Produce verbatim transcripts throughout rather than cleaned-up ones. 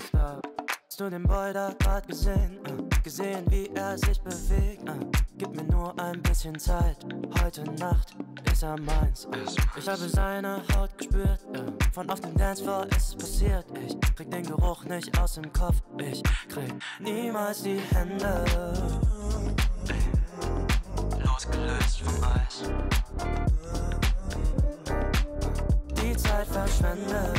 Stop. Hast du den Boy da grad gesehen? Uh, gesehen, wie er sich bewegt? Uh, gib mir nur ein bisschen Zeit. Heute Nacht ist er meins. Uh, ich habe seine Haut gespürt. Uh, von auf dem Dancefloor ist es passiert. Ich krieg den Geruch nicht aus dem Kopf. Ich krieg niemals die Hände losgelöst vom Eis. Die Zeit verschwendet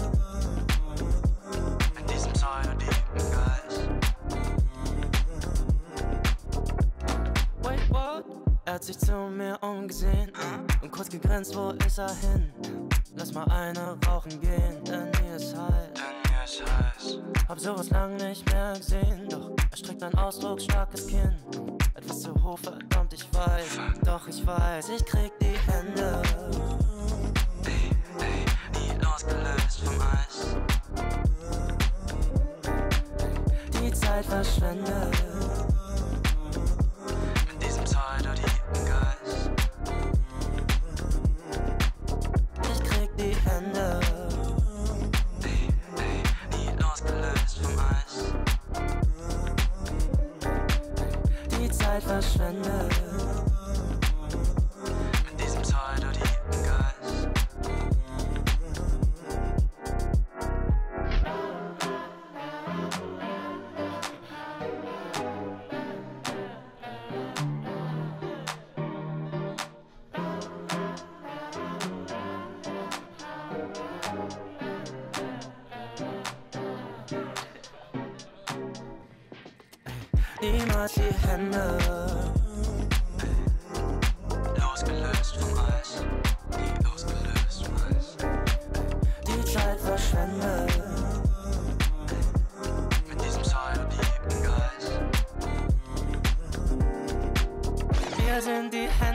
mit diesem pseudodiepen Geist. Wait, what? Er hat sich zu mir umgesehen und kurz gegrinst, wo ist er hin? Lass mal eine rauchen gehen, denn hier ist heiß. Denn hier ist heiß. Hab sowas lang nicht mehr gesehen, doch er streckt ein ausdrucksstarkes Kinn. Etwas zu hoch, verdammt, ich weiß, doch ich weiß, ich krieg die Hände losgelöst vom Eis. Die Zeit verschwendet mit diesem pseudodiepen Geist. Ich krieg die Hände ey, ey, nie losgelöst vom Eis. Die Zeit verschwendet mit diesem pseudodiepen Geist. Niemals die Hände losgelöst vom Eis. Nie losgelöst vom Eis. Die Zeit verschwendet mit diesem pseudodiepen Geist. Wir sind die Hände